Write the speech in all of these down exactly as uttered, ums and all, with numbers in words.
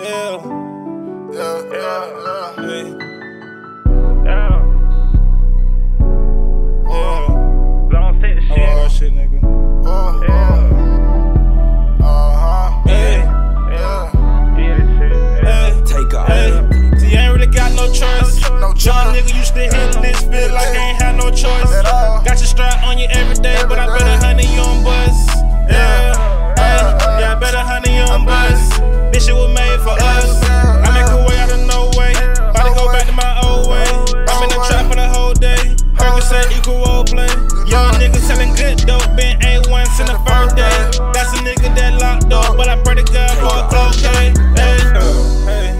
Yeah. Yeah, yeah, yeah. Hey. Yeah. Yeah. Don't say the I'm shit. all shit, nigga. Uh, yeah. Uh-huh. Hey. Yeah. Yeah, this shit. Yeah. Hey. Take off. Hey. See, I ain't really got no choice. No choice. Young nigga used to hit this feel like I ain't had no choice. At all. Got your strap on you every day, but I bet a honey you on buzz. Yeah. Hey. Yeah, I bet a honey you on buzz. This shit was made for us. I make a way out of no way. About to go back to my old way. I'm in the trap for the whole day. Percocet equal role play. Young nigga selling good dope. Been A one since the first day. That's a nigga that locked up, but I pray to God for a close day. Hey, hey.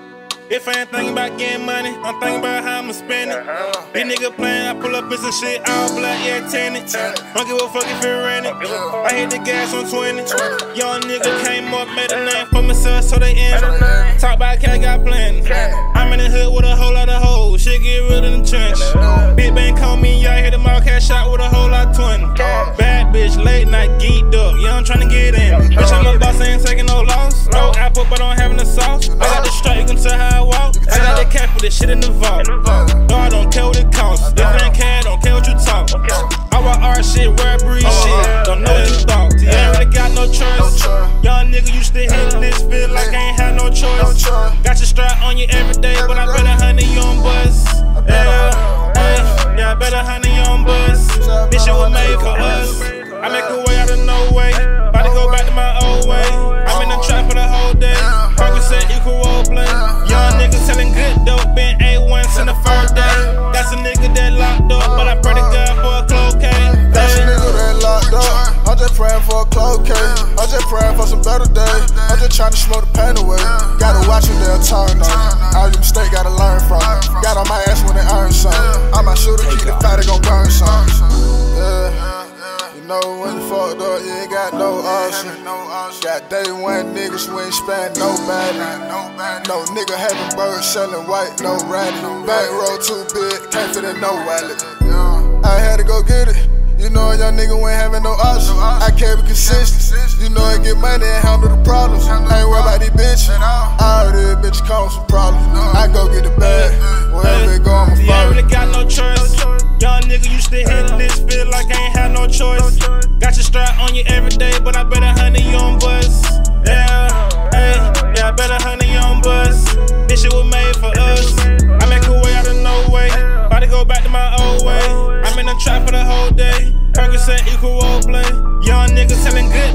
If I ain't thinking about getting money, I'm thinking about how I'ma spend it. These niggas playing, I pull up in some shit, all black, yeah, tenant. Don't give a fuck if it rented. I hit the gas on twenty. Young nigga came up, made a name for myself, so they in. Talk about cat, got plenty. I'm in the hood with a whole lot of hoes, shit get real in the trench. Big bang call me, y'all hit the mouth, cat shot with a whole lot of twenty. Bad bitch, late night, geeked up, yeah, I'm tryna get in. Bitch, I'm a boss, I ain't taking no loss. No apple, but I'm having the sauce. I got the strap, you can tell how I walk. I got the cap with this shit in the vault. No, I don't care what it costs. If it ain't cash, don't care what you talk. I want art shit, rare breed shit. Don't know what you thought. See, I ain't really got no choice. Young nigga used to hit this feel like I ain't had no choice. Got your strap on you every day, but I bet a honey you on buzz. Yeah, hey, yeah, I bet a honey you on buzz. This shit was made for us. I make a way out of no way. About to go back to my old way. I'm in the trap for the whole day. Percocet equal role play. Young nigga selling good dope. Been A one since the first day. That's a nigga that locked up, but I pray to God for a close case. That's a nigga that locked up. I'm just praying for a close case. I'm just praying for some better days. I'm just trying to smoke the pain away. Gotta watch them, they'll turn on you. All your mistakes gotta learn from it. Got on my ass when they earn something. I might shoot a keep the fight, they gon' burn something. Yeah. You know when you fucked up, you ain't got no option. Got day one niggas, we ain't spend nobody. No nigga having birds selling white, no ratty. Bankroll too big, can't fit in no wallet. I had to go get it. You know a young nigga ain't having no option. I can't be consistent. You know I get money and handle the problems. I ain't worried about these bitches. All these bitches come with some problems. I go get the bag. Wherever it go, I'ma See, I follow. ain't really got no choice. Young nigga used to hit this feel like I ain't had no choice. Got your strap on you every day, but I bet a honey you on buzz. Yeah, hey, yeah, I bet a honey you on buzz. This shit was made for us. I make a way out of no way. About to go back to my old way. I'm in the trap for the whole day. Percocet equal role play. Young nigga selling good